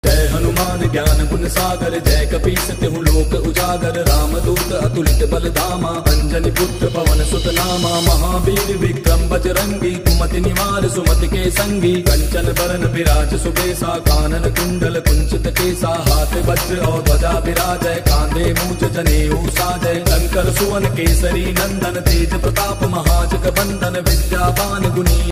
जय हनुमान ज्ञान गुण सागर, जय कपीस तिहु लोक उजागर। राम दूत अतुलित बल धामा, अंजनी पुत्र पवन सुत नामा। महावीर विक्रम बजरंगी, कुमति निवार सुमति के संगी। कंचन बरन विराज सुबेसा, कानन कुंडल कुंचित केसा। हाथ वज्र और ध्वजा विराजय, कांधे मूंज जनेऊ साजय। शंकर सुवन केसरी नंदन, तेज प्रताप महाजग बंदन। विद्यावान गुणी